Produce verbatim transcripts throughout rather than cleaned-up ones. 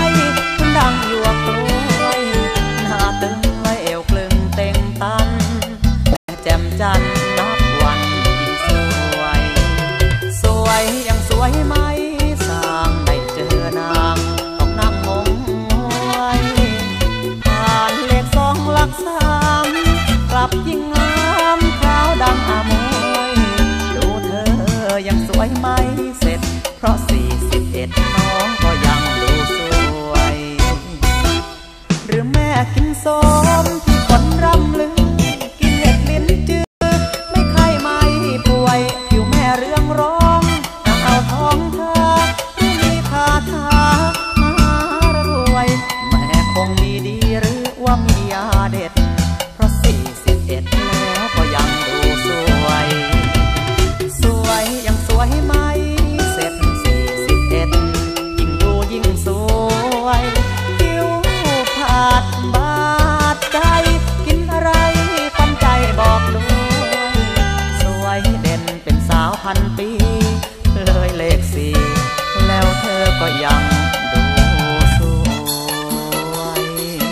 คุณดังอยู่กล้วยหน้าตึงและเอวกลึงเต็งตันแจ่มจันทร์นับวันยิ่งสวยสวยยังสวยไหมสร้างได้เจอนางต้องนั่งงงไว้ผ่านเลขสองหลักสามกลับยิ่งงามขาวดังอามวยดูเธอยังสวยไหมเสร็จเพราะสี่สิบเอ็ดน้องก็ยังดูสวยหรือแม่กินส้มที่คนร่ำลือกินเห็ดลิ้นจือไม่ไข้ไม่ป่วยผิวแม่เรื่องร้องนางเอาทองเธอที่มีคาถามารวยแม่คงมีดีหรือว่ามียาเด็ดเพราะสี่สิบเอ็ดแล้วก็ยังดูสวยสวยยังสวยไหมเสร็จสี่สิบเอ็ดยิ่งดูยิ่งสวยผิวผาดบาดใจกินอะไรปันใจบอกด้วยสวยเด่นเป็นสาวพันปีเลยเลขสี่แล้วเธอก็ยังดูสวย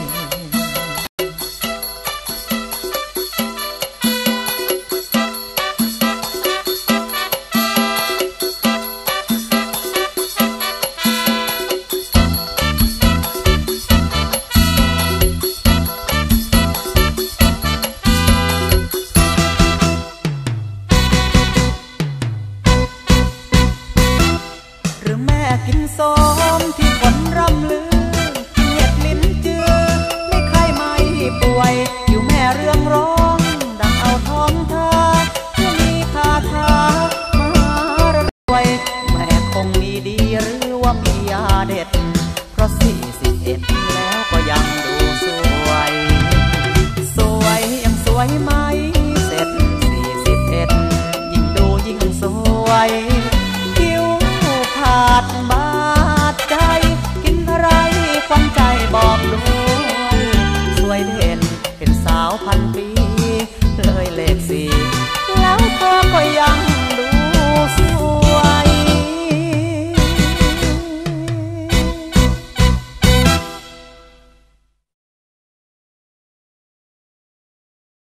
กินส้มที่คนร่ำลือเหยียดลิ้นจือไม่ไข้ไม่ป่วยอยู่แม่เรื่องร้องดังเอาทองเธอที่มีคาถามารวยแม่คงมีดีหรือว่ามียาเด็ดเพราะสี่สิบเอ็ดแล้วก็ยังดูสวยสวยยังสวยไหมเสร็จสี่สิบเอ็ดยิ่งดูยิ่งสวยผิวผาดบาดใจกินอะไรควันใจบอกด้วยสวยเด่นเป็นสาวพันปี